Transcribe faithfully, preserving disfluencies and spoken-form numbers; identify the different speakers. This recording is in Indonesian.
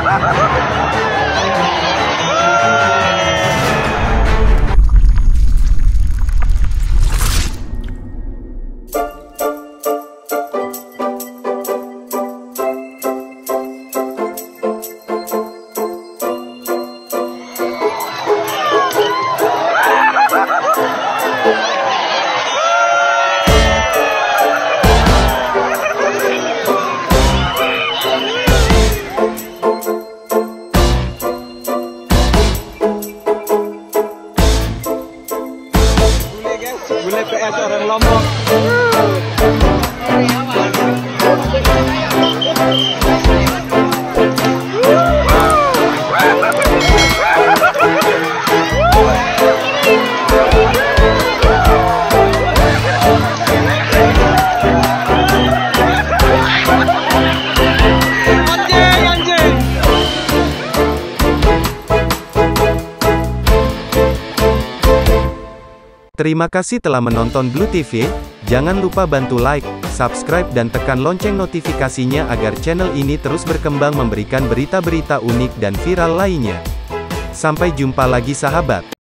Speaker 1: Bule P S orang Lombok.
Speaker 2: Terima kasih telah menonton Blue T V, jangan lupa bantu like, subscribe dan tekan lonceng notifikasinya agar channel ini terus berkembang memberikan berita-berita unik dan viral lainnya. Sampai jumpa lagi sahabat.